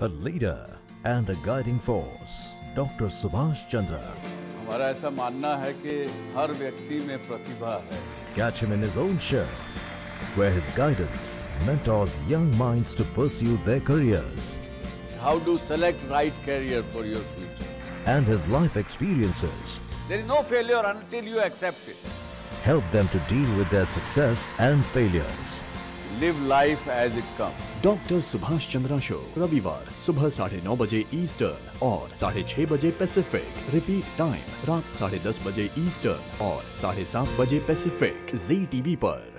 a leader and a guiding force, Dr. Subhash Chandra. हमारा ऐसा मानना है कि हर व्यक्ति में प्रतिभा है. Catch him in his own show, where his guidance mentors young minds to pursue their careers. How to select right career for your future. And his life experiences There is no failure until you accept it. help them to deal with their success and failures. Live life as it comes. Doctor Subhash Chandra show रविवार सुबह 9:30 बजे eastern और 6:30 बजे Pacific. Repeat time रात 10:30 बजे eastern और 7:30 बजे Pacific. जी TV पर.